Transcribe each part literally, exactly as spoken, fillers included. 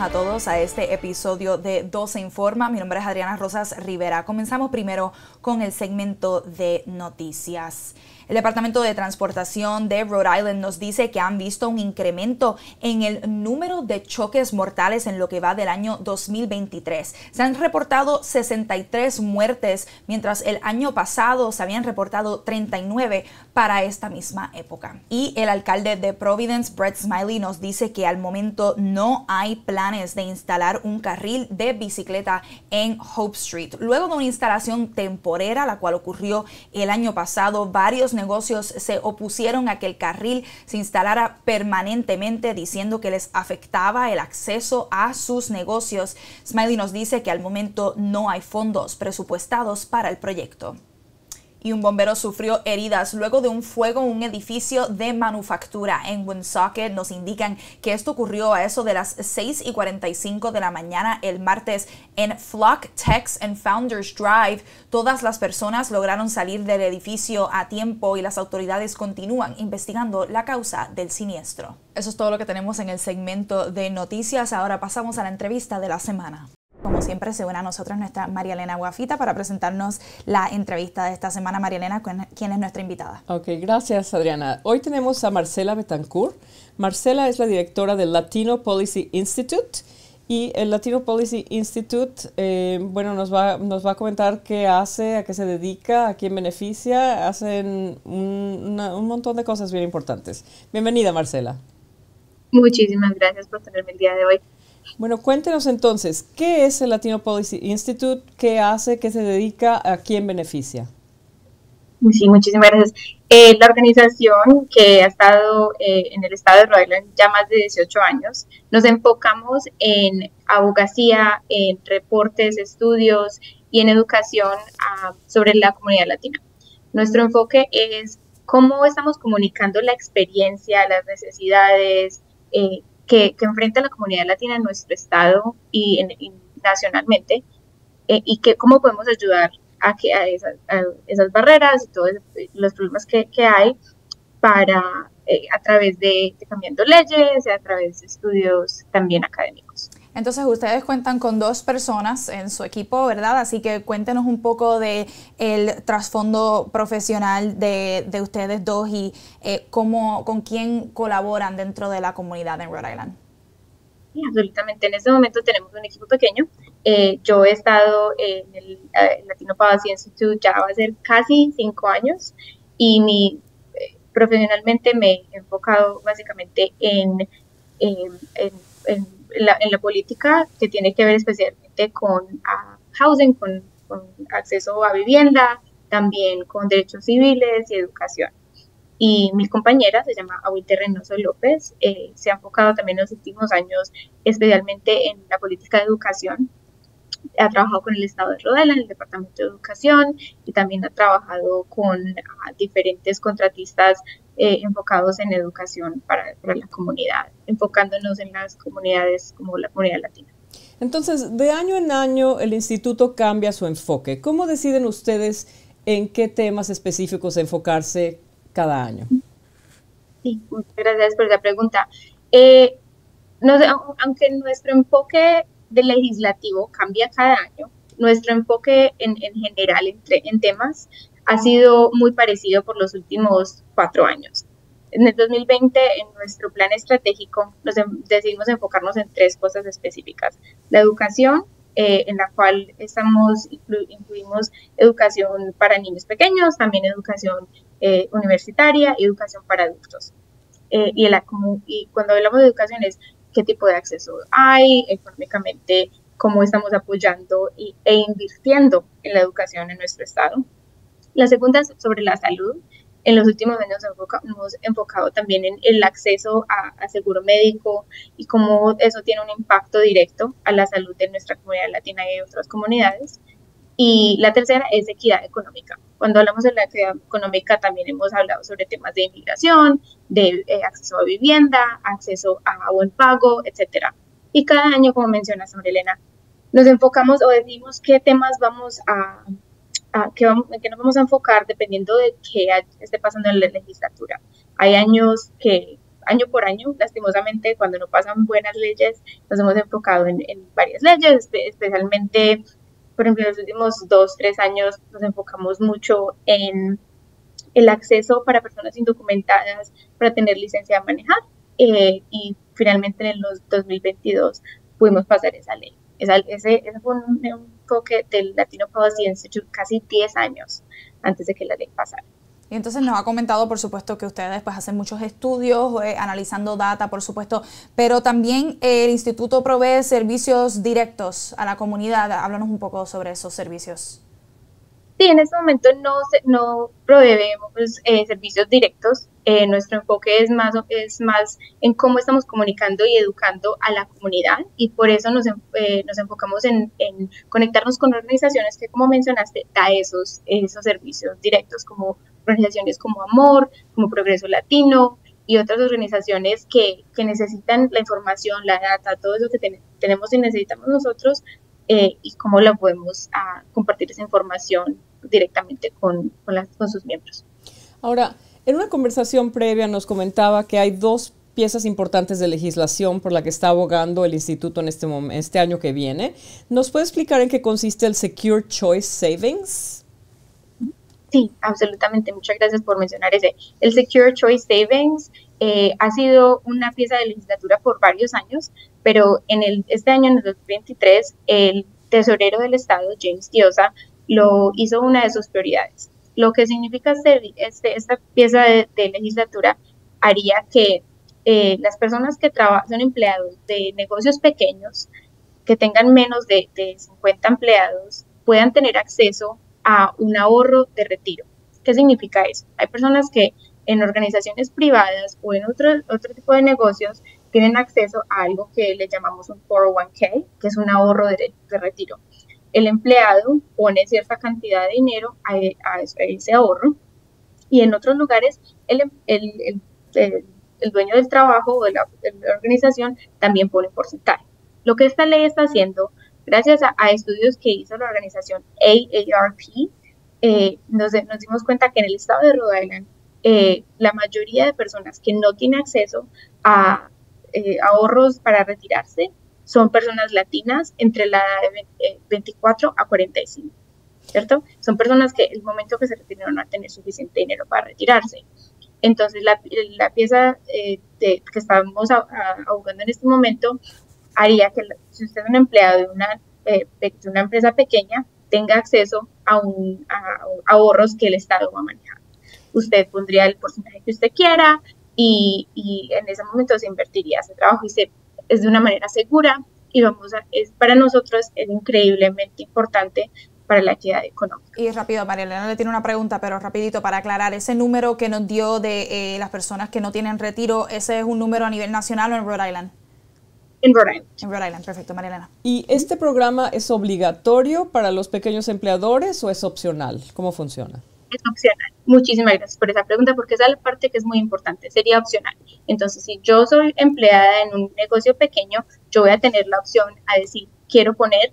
a todos a este episodio de doce Informa. Mi nombre es Adriana Rosas Rivera. Comenzamos primero con el segmento de noticias. El Departamento de Transportación de Rhode Island nos dice que han visto un incremento en el número de choques mortales en lo que va del año dos mil veintitrés. Se han reportado sesenta y tres muertes, mientras el año pasado se habían reportado treinta y nueve para esta misma época. Y el alcalde de Providence, Brett Smiley, nos dice que al momento no hay planes de instalar un carril de bicicleta en Hope Street. Luego de una instalación temporera, la cual ocurrió el año pasado, varios negocios se opusieron a que el carril se instalara permanentemente, diciendo que les afectaba el acceso a sus negocios. Smiley nos dice que al momento no hay fondos presupuestados para el proyecto. Y un bombero sufrió heridas luego de un fuego en un edificio de manufactura en Woonsocket. Nos indican que esto ocurrió a eso de las seis y cuarenta y cinco de la mañana el martes en Flock Techs and Founders Drive. Todas las personas lograron salir del edificio a tiempo y las autoridades continúan investigando la causa del siniestro. Eso es todo lo que tenemos en el segmento de noticias. Ahora pasamos a la entrevista de la semana. Como siempre, se une a nosotros nuestra María Elena Guafita para presentarnos la entrevista de esta semana. María Elena, ¿quién es nuestra invitada? Ok, gracias, Adriana. Hoy tenemos a Marcela Betancourt. Marcela es la directora del Latino Policy Institute y el Latino Policy Institute, eh, bueno, nos va, nos va a comentar qué hace, a qué se dedica, a quién beneficia. Hacen un, una, un montón de cosas bien importantes. Bienvenida, Marcela. Muchísimas gracias por tenerme el día de hoy. Bueno, cuéntenos entonces, ¿qué es el Latino Policy Institute? ¿Qué hace? ¿Qué se dedica? ¿A quién beneficia? Sí, muchísimas gracias. Eh, la organización que ha estado eh, en el estado de Rhode Island ya más de dieciocho años, nos enfocamos en abogacía, en reportes, estudios y en educación uh, sobre la comunidad latina. Nuestro enfoque es cómo estamos comunicando la experiencia, las necesidades, eh, Que, que enfrenta la comunidad latina en nuestro estado y, en, y nacionalmente, eh, y que cómo podemos ayudar a, que, a, esas, a esas barreras y todos los problemas que, que hay para, eh, a través de, de cambiando leyes y a través de estudios también académicos. Entonces, ustedes cuentan con dos personas en su equipo, ¿verdad? Así que cuéntenos un poco de el trasfondo profesional de, de ustedes dos y eh, cómo, con quién colaboran dentro de la comunidad en Rhode Island. Sí, absolutamente. En este momento tenemos un equipo pequeño. Eh, yo he estado en el eh, Latino Policy Institute ya va a ser casi cinco años y mi, eh, profesionalmente me he enfocado básicamente en, en, en, en En la, en la política que tiene que ver especialmente con uh, housing, con, con acceso a vivienda, también con derechos civiles y educación. Y mi compañera se llama Awilter Reynoso López, eh, se ha enfocado también en los últimos años especialmente en la política de educación. Ha trabajado con el estado de Rhode Island, el Departamento de Educación, y también ha trabajado con uh, diferentes contratistas eh, enfocados en educación para, para la comunidad, enfocándonos en las comunidades como la comunidad latina. Entonces, de año en año el instituto cambia su enfoque. ¿Cómo deciden ustedes en qué temas específicos enfocarse cada año? Sí, muchas gracias por la pregunta. Eh, no sé, aunque nuestro enfoque de legislativo cambia cada año, nuestro enfoque en, en general entre, en temas ha sido muy parecido por los últimos cuatro años. En el dos mil veinte, en nuestro plan estratégico, nos decidimos enfocarnos en tres cosas específicas. La educación, eh, en la cual estamos inclu incluimos educación para niños pequeños, también educación eh, universitaria y educación para adultos. Eh, y, la, como, y cuando hablamos de educación es qué tipo de acceso hay económicamente, cómo estamos apoyando y, e invirtiendo en la educación en nuestro estado. La segunda es sobre la salud. En los últimos años enfoca, hemos enfocado también en el acceso a, a seguro médico y cómo eso tiene un impacto directo a la salud de nuestra comunidad latina y de otras comunidades. Y la tercera es equidad económica. Cuando hablamos de la equidad económica también hemos hablado sobre temas de inmigración, de eh, acceso a vivienda, acceso a buen pago, etcétera. Y cada año, como mencionas, María Elena, nos enfocamos o decimos qué temas vamos a, a qué vamos, en qué nos vamos a enfocar dependiendo de qué esté pasando en la legislatura. Hay años que año por año. Lastimosamente, cuando no pasan buenas leyes, nos hemos enfocado en, en varias leyes, especialmente, por ejemplo, en los últimos dos, tres años nos enfocamos mucho en el acceso para personas indocumentadas para tener licencia de manejar, eh, y finalmente en los dos mil veintidós pudimos pasar esa ley. Esa, ese, ese fue un, un enfoque del Latino Policy Institute casi diez años antes de que la ley pasara. Y entonces nos ha comentado, por supuesto, que ustedes pues hacen muchos estudios, eh, analizando data, por supuesto, pero también eh, el instituto provee servicios directos a la comunidad. Háblanos un poco sobre esos servicios. Sí, en este momento no, no proveemos eh, servicios directos. Eh, nuestro enfoque es más, es más en cómo estamos comunicando y educando a la comunidad, y por eso nos, eh, nos enfocamos en, en conectarnos con organizaciones que, como mencionaste, da esos, esos servicios directos, como organizaciones como Amor, como Progreso Latino y otras organizaciones que, que necesitan la información, la data, todo eso que ten, tenemos y necesitamos nosotros, eh, y cómo la podemos a, compartir esa información directamente con, con, las, con sus miembros. Ahora, en una conversación previa nos comentaba que hay dos piezas importantes de legislación por la que está abogando el instituto en este, este año que viene. ¿Nos puede explicar en qué consiste el Secure Choice Savings? Sí, absolutamente. Muchas gracias por mencionar ese. El Secure Choice Savings eh, ha sido una pieza de legislatura por varios años, pero en el, este año, en el dos mil veintitrés, el tesorero del Estado, James Diosa, lo hizo una de sus prioridades. Lo que significa este, este, esta pieza de, de legislatura haría que eh, las personas que trabajan, son empleados de negocios pequeños, que tengan menos de, de cincuenta empleados, puedan tener acceso a un ahorro de retiro. ¿Qué significa eso? Hay personas que en organizaciones privadas o en otro, otro tipo de negocios tienen acceso a algo que le llamamos un cuatro oh uno k, que es un ahorro de, de retiro. El empleado pone cierta cantidad de dinero a, a ese ahorro, y en otros lugares el, el, el, el, el dueño del trabajo o de la, de la organización también pone un porcentaje. Lo que esta ley está haciendo, gracias a, a estudios que hizo la organización A A R P, eh, nos, nos dimos cuenta que en el estado de Rhode Island, eh, la mayoría de personas que no tienen acceso a eh, ahorros para retirarse son personas latinas entre la edad de veinticuatro a cuarenta y cinco, ¿cierto? Son personas que el momento que se retiran no van a tener suficiente dinero para retirarse. Entonces, la, la pieza eh, de, que estamos abogando en este momento haría que, si usted es un empleado de una, eh, de una empresa pequeña, tenga acceso a, un, a, a ahorros que el Estado va a manejar. Usted pondría el porcentaje que usted quiera y, y en ese momento se invertiría ese trabajo y se, es de una manera segura, y vamos a, es, para nosotros es increíblemente importante para la equidad económica. Y rápido, María Elena le tiene una pregunta, pero rapidito para aclarar, ese número que nos dio de eh, las personas que no tienen retiro, ¿ese es un número a nivel nacional o en Rhode Island? En Rhode Island. En Rhode Island, perfecto, María Elena. ¿Y este programa es obligatorio para los pequeños empleadores o es opcional? ¿Cómo funciona? Es opcional. Muchísimas gracias por esa pregunta, porque esa es la parte que es muy importante, sería opcional. Entonces, si yo soy empleada en un negocio pequeño, yo voy a tener la opción a decir, quiero poner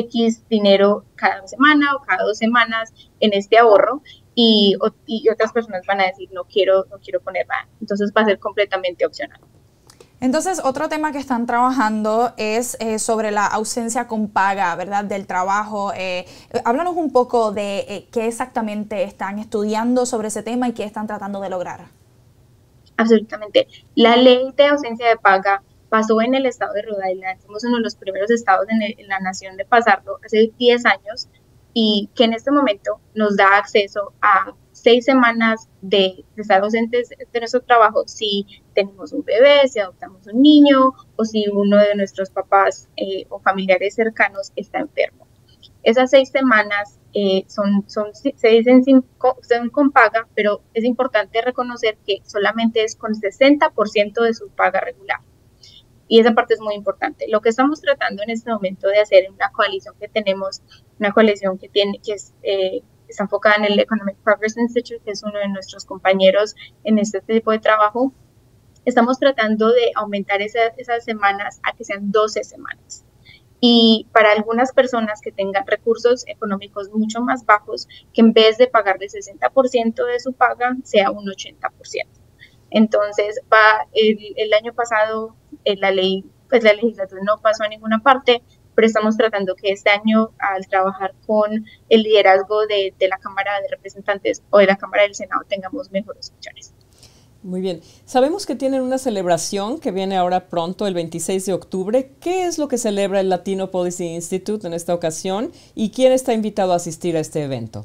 X dinero cada semana o cada dos semanas en este ahorro, y, y otras personas van a decir, no quiero, no quiero poner nada. Entonces, va a ser completamente opcional. Entonces, otro tema que están trabajando es eh, sobre la ausencia con paga, ¿verdad?, del trabajo. Eh, háblanos un poco de eh, qué exactamente están estudiando sobre ese tema y qué están tratando de lograr. Absolutamente. La ley de ausencia de paga pasó en el estado de Rhode Island. Somos uno de los primeros estados en, el, en la nación de pasarlo hace diez años, y que en este momento nos da acceso a seis semanas de, de estar ausentes de nuestro trabajo si tenemos un bebé, si adoptamos un niño o si uno de nuestros papás eh, o familiares cercanos está enfermo. Esas seis semanas eh, son, son, se dicen sin, son con paga, pero es importante reconocer que solamente es con sesenta por ciento de su paga regular. Y esa parte es muy importante. Lo que estamos tratando en este momento de hacer en una coalición que tenemos, una coalición que, tiene, que es, eh, está enfocada en el Economic Progress Institute, que es uno de nuestros compañeros en este tipo de trabajo, estamos tratando de aumentar esa, esas semanas a que sean doce semanas. Y para algunas personas que tengan recursos económicos mucho más bajos, que en vez de pagarle sesenta por ciento de su paga, sea un ochenta por ciento. Entonces, va, el, el año pasado eh, la ley, pues la legislatura no pasó a ninguna parte, pero estamos tratando que este año, al trabajar con el liderazgo de, de la Cámara de Representantes o de la Cámara del Senado, tengamos mejores opciones. Muy bien. Sabemos que tienen una celebración que viene ahora pronto, el veintiséis de octubre. ¿Qué es lo que celebra el Latino Policy Institute en esta ocasión y quién está invitado a asistir a este evento?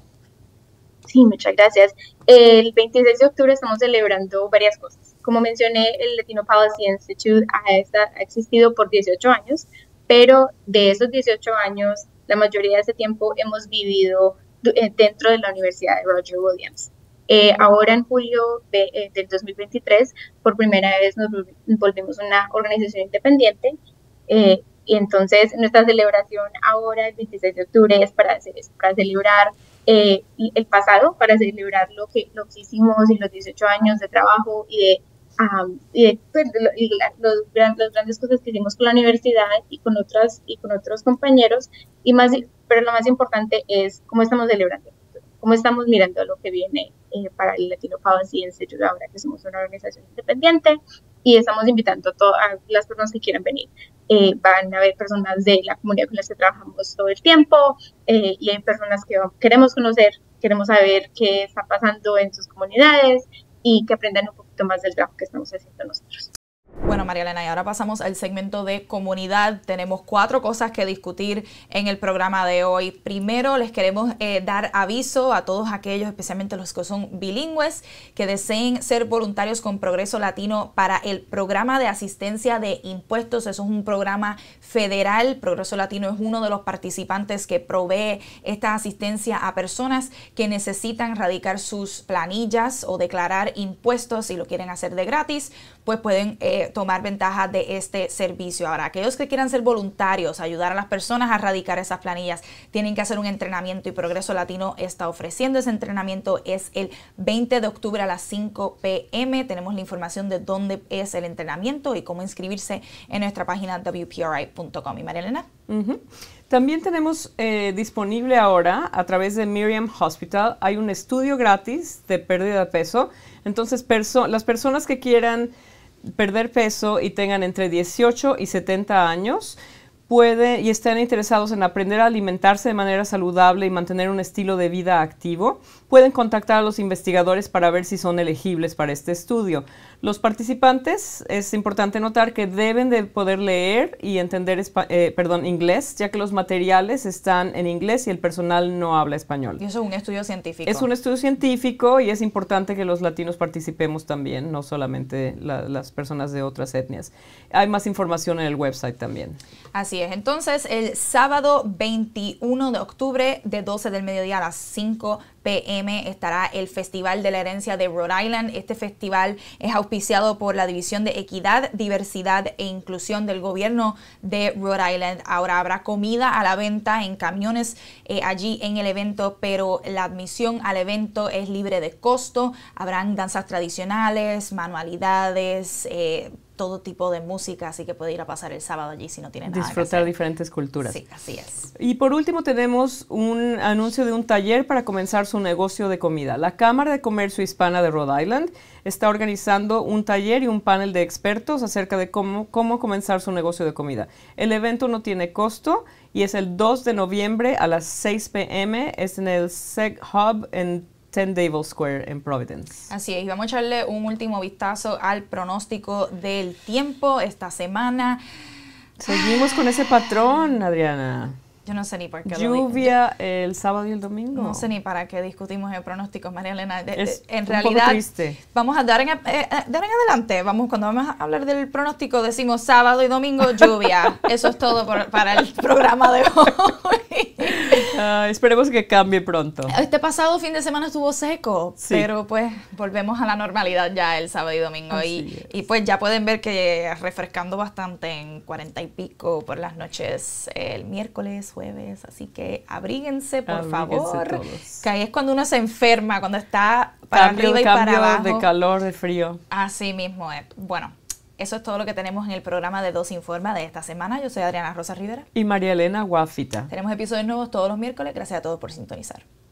Sí, muchas gracias. El veintiséis de octubre estamos celebrando varias cosas. Como mencioné, el Latino Policy Institute ha, ha existido por dieciocho años, pero de esos dieciocho años, la mayoría de ese tiempo hemos vivido dentro de la Universidad de Roger Williams. Eh, ahora en julio de, eh, del dos mil veintitrés, por primera vez nos volvimos una organización independiente eh, y entonces nuestra celebración ahora el veintiséis de octubre es para, hacer eso, para celebrar eh, el pasado, para celebrar lo que, lo que hicimos y los dieciocho años de trabajo y de, um, y de pues, y la, los, las grandes cosas que hicimos con la universidad y con, otras, y con otros compañeros, y más, pero lo más importante es cómo estamos celebrando, cómo estamos mirando lo que viene eh, para el Latino Policy Institute ahora que somos una organización independiente y estamos invitando a todas las personas que quieran venir. Eh, van a haber personas de la comunidad con las que trabajamos todo el tiempo eh, y hay personas que queremos conocer, queremos saber qué está pasando en sus comunidades y que aprendan un poquito más del trabajo que estamos haciendo nosotros. Bueno, María Elena, y ahora pasamos al segmento de comunidad. Tenemos cuatro cosas que discutir en el programa de hoy. Primero, les queremos eh, dar aviso a todos aquellos, especialmente los que son bilingües, que deseen ser voluntarios con Progreso Latino para el programa de asistencia de impuestos. Eso es un programa federal. Progreso Latino es uno de los participantes que provee esta asistencia a personas que necesitan radicar sus planillas o declarar impuestos. Si lo quieren hacer de gratis, pues pueden eh, tomar ventaja de este servicio. Ahora, aquellos que quieran ser voluntarios, ayudar a las personas a radicar esas planillas, tienen que hacer un entrenamiento y Progreso Latino está ofreciendo ese entrenamiento. Es el veinte de octubre a las cinco p m Tenemos la información de dónde es el entrenamiento y cómo inscribirse en nuestra página w p r i punto com. ¿Y María Elena? Uh-huh. También tenemos eh, disponible ahora a través de Miriam Hospital, hay un estudio gratis de pérdida de peso. Entonces, perso- las personas que quieran perder peso y tengan entre dieciocho y setenta años puede, y estén interesados en aprender a alimentarse de manera saludable y mantener un estilo de vida activo, pueden contactar a los investigadores para ver si son elegibles para este estudio. Los participantes, es importante notar que deben de poder leer y entender eh, perdón, inglés, ya que los materiales están en inglés y el personal no habla español. Y eso es un estudio científico. Es un estudio científico y es importante que los latinos participemos también, no solamente la, las personas de otras etnias. Hay más información en el website también. Así es. Entonces, el sábado veintiuno de octubre, de doce del mediodía a las cinco p m, estará el Festival de la Herencia de Rhode Island. Este festival es auspiciado por la División de Equidad, Diversidad e Inclusión del Gobierno de Rhode Island. Ahora habrá comida a la venta en camiones eh, allí en el evento, pero la admisión al evento es libre de costo. Habrán danzas tradicionales, manualidades, eh, todo tipo de música, así que puede ir a pasar el sábado allí si no tiene nada Disfrutar que hacer. diferentes culturas. Sí, así es. Y por último tenemos un anuncio de un taller para comenzar su negocio de comida. La Cámara de Comercio Hispana de Rhode Island está organizando un taller y un panel de expertos acerca de cómo, cómo comenzar su negocio de comida. El evento no tiene costo y es el dos de noviembre a las seis p m Es en el Seg Hub en ten Davil Square en Providence. Así es, y vamos a echarle un último vistazo al pronóstico del tiempo esta semana. Seguimos con ese patrón, Adriana. Yo no sé ni por qué Lluvia lo el sábado y el domingo. No sé ni para qué discutimos el pronóstico, María Elena. De, es de, en un realidad, poco triste. Vamos a dar en, eh, dar en adelante. Vamos, cuando vamos a hablar del pronóstico, decimos sábado y domingo lluvia. Eso es todo por, para el programa de hoy. Uh, esperemos que cambie pronto. Este pasado fin de semana estuvo seco, sí, pero pues volvemos a la normalidad ya el sábado y domingo. Y, y pues ya pueden ver que refrescando bastante en cuarenta y pico por las noches el miércoles, jueves. Así que abríguense, por abríguense favor. Todos. Que ahí es cuando uno se enferma, cuando está para cambio, arriba y cambio para abajo. De calor, de frío. Así mismo es. Bueno. Eso es todo lo que tenemos en el programa de Dos Informa de esta semana. Yo soy Adriana Rosa Rivera. Y María Elena Guafita. Tenemos episodios nuevos todos los miércoles. Gracias a todos por sintonizar.